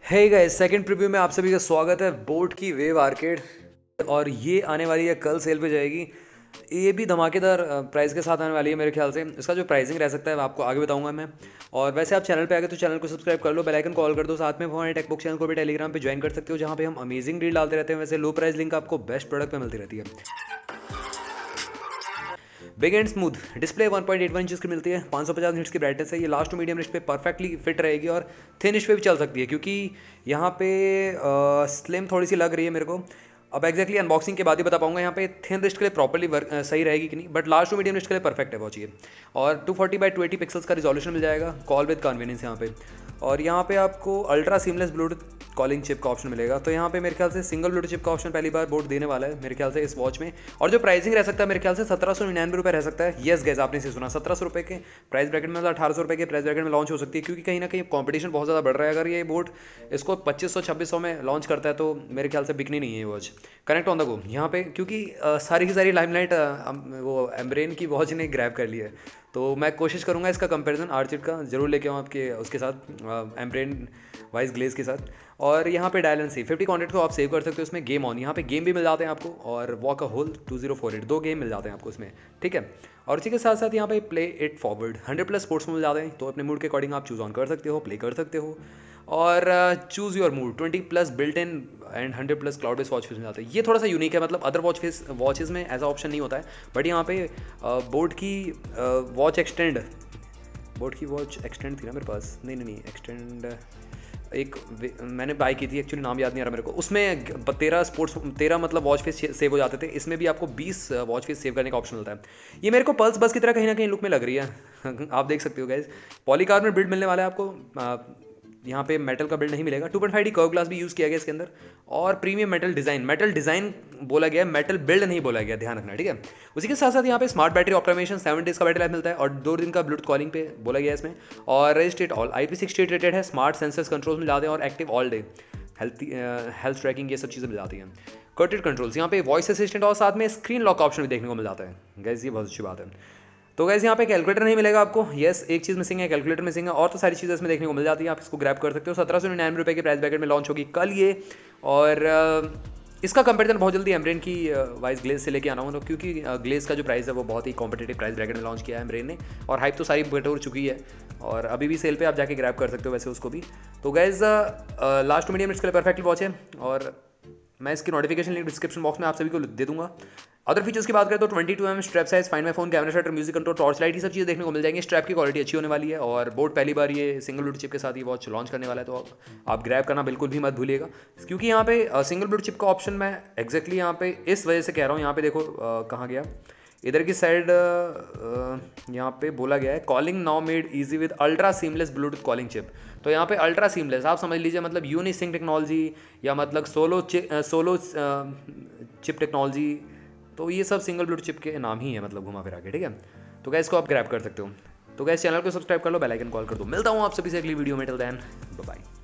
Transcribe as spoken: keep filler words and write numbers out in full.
Hey guys, second preview में आप सभी का स्वागत है। बोट की वेव आर्केड और ये आने वाली है, कल सेल पे जाएगी। ये भी धमाकेदार प्राइस के साथ आने वाली है मेरे ख्याल से। इसका जो प्राइसिंग रह सकता है आपको आगे बताऊंगा मैं। और वैसे आप चैनल पे आ गए तो चैनल को सब्सक्राइब कर लो, बेल आइकन कॉल कर दो। साथ में हमारे टेकबुक चैनल को भी टेलीग्राम पे ज्वाइन कर सकते हो, जहाँ पे हम अमेजिंग डील डालते रहते हैं। वैसे लो प्राइस लिंक आपको बेस्ट प्रोडक्ट पे मिलती रहती है। Big and smooth display one point eight one inches की मिलती है, पाँच सौ पचास निट्स की ब्राइटनेस है। ये लास्ट टू मीडियम रिस्ट पे परफेक्टली फिट रहेगी और थिन रिस्ट पे भी चल सकती है, क्योंकि यहाँ पे स्लिम थोड़ी सी लग रही है मेरे को। अब एक्जैक्टली अनबॉक्सिंग के बाद ही बता पाऊंगा यहाँ पे थिन रिस्ट के लिए प्रॉपर्ली वर्क सही रहेगी कि नहीं, but last to medium wrist के लिए परफेक्ट है वॉच ये। और two forty by twenty pixels का रिजोल्यूशन मिल जाएगा, कॉल विद कन्वीनियंस यहाँ पे। और यहाँ पे आपको ultra seamless Bluetooth calling chip का ऑप्शन मिलेगा। तो यहाँ पे मेरे ख्याल से सिंगल ब्लूटूथ चिप का ऑप्शन पहली बार बोट देने वाला है मेरे ख्याल से इस वॉच में। और जो प्राइसिंग रह सकता है मेरे ख्याल से सत्रह सौ निन्यानवे रुपये रह सकता है। येस गैस, आपने इसे सुना, सत्रह सौ रुपये के प्राइस ब्रैकेट में, मतलब अठारह सौ रुपये के प्राइस ब्रैकेट में लॉन्च हो सकती है, क्योंकि कहीं ना कहीं कॉम्पिटिशन बहुत ज़्यादा बढ़ रहा है। अगर ये बोट इसको पच्चीस सौ छब्बीस सौ में लॉन्च करता है तो मेरे ख्याल से बिकनी नहीं है ये watch. Connect on the go यहाँ पे, क्योंकि आ, सारी की सारी लाइमलाइट वो एम्ब्रेन की वॉच ने ग्रैब कर ली है। तो मैं कोशिश करूंगा इसका कंपैरिजन आर्चिड का जरूर लेके आऊँ आपके उसके साथ, एम्ब्रेन वाइज ग्लेज के साथ। और यहाँ पे dial and save fifty contact को आप सेव कर सकते हो इसमें। गेम ऑन, यहाँ पे गेम भी मिल जाते हैं आपको, और whack a mole two zero four eight दो गेम मिल जाते हैं आपको इसमें, ठीक है। और इसी के साथ साथ यहाँ पे play it forward hundred plus sports मिल जाते हैं, तो अपने मूड के अकॉर्डिंग आप चूज़ ऑन कर सकते हो, प्ले कर सकते हो। और choose your mood twenty plus built in and hundred plus cloud based watch face मिल जाता है। ये थोड़ा सा यूनिक है, मतलब अदर वॉच फेस वॉचेज़ में ऐसा ऑप्शन नहीं होता है। बट यहाँ पे बोट की वॉच एक्सटेंड बोट की वॉच एक्सटेंड थी ना मेरे पास, नहीं नहीं नहीं एक्सटेंड एक मैंने बाय की थी, एक्चुअली नाम याद नहीं आ रहा मेरे को। उसमें तेरह स्पोर्ट्स तेरह मतलब वॉच फेस सेव हो जाते थे, इसमें भी आपको बीस वॉच फेस सेव करने का ऑप्शन होता है। ये मेरे को पल्स बस की तरह कहीं ना कहीं लुक में लग रही है आप देख सकते हो गाइस। पॉलीकार्बोनेट बिल्ड मिलने वाला है आपको, यहाँ पे मेटल का बिल्ड नहीं मिलेगा। Two point five D curve glass भी यूज़ किया गया इसके अंदर। और premium metal design, metal design बोला गया है, मेटल बिल्ड नहीं बोला गया, ध्यान रखना, ठीक है। उसी के साथ साथ यहाँ पे smart battery optimisation, seven days का बैटरी लाइफ मिलता है, और दो दिन का ब्लूटूथ कॉलिंग पे बोला गया है इसमें। और रजिस्ट्रेट all I P sixty eight rated है, स्मार्ट सेंसर्स कंट्रोल्स मिल जाते हैं, और active all day health health tracking, ये सब चीज़ें मिल जाती हैं। कर्टेड कंट्रोल्स, यहाँ पे वॉइस असिस्टेंट और साथ में स्क्रीन लॉक का ऑप्शन भी देखने को मिल जाता है गैस, ये बहुत अच्छी बात है। तो गैस यहाँ पे कैलकुलेटर नहीं मिलेगा आपको, यस एक चीज़ मिसिंग है, कैलकुलेटर मिसिंग है, और तो सारी चीज़ें इसमें देखने को मिल जाती है। आप इसको ग्रैब कर सकते हो। सत्रह सौ निन्यानवे रुपये के प्राइस ब्रैकेट में लॉन्च होगी कल ये। और इसका कंपैरिजन बहुत जल्दी एम्ब्रेन की वाइज ग्लेज से लेके आना होगा, क्योंकि ग्लेज का जो प्राइस है वो बहुत ही कॉम्पिटेटिव प्राइस ब्रैकेट में लॉन्च किया है एम्ब्रेन ने, और हाइप तो सारी बटोर चुकी है। और अभी भी सेल पे आप जाके ग्रैब कर सकते हो वैसे उसको भी। तो गैस लास्ट मीडियम इसके लिए परफेक्ट वॉच है, और मैं इसकी नोटिफिकेशन लिंक डिस्क्रिप्शन बॉक्स में आप सभी को दे दूंगा। अदर फीचर्स की बात करें तो twenty two M strap size, find my phone, camera shutter, music control, torch light, ये सब चीज़ें देखने को मिल जाएंगी। स्ट्रैप की क्वालिटी अच्छी होने वाली है, और बोट पहली बार ये सिंगल ब्लूटूथ चिप के साथ ये वॉच लॉन्च करने वाला है, तो आप ग्रैब करना बिल्कुल भी मत भूलिएगा। क्योंकि यहाँ पे सिंगल ब्लूटूथ चिप का ऑप्शन मैं एक्जैक्टली यहाँ पे इस वजह से कह रहा हूँ। यहाँ पे देखो कहाँ गया, इधर की साइड यहाँ पे बोला गया है calling now made easy with ultra seamless Bluetooth calling chip. तो यहाँ पे अल्ट्रा सीमलेस आप समझ लीजिए, मतलब यूनिसिंक टेक्नोलॉजी, या मतलब solo chip solo chip technology. तो ये सब सिंगल ब्लूटूथ चिप के नाम ही है, मतलब घुमा फिरा के, ठीक है। तो गैस इसको आप ग्रैब कर सकते हो। तो गैस चैनल को सब्सक्राइब कर लो, बेल आइकन कॉल कर दो। मिलता हूँ आप सभी से अगली वीडियो में, टिल देन बाय बाय।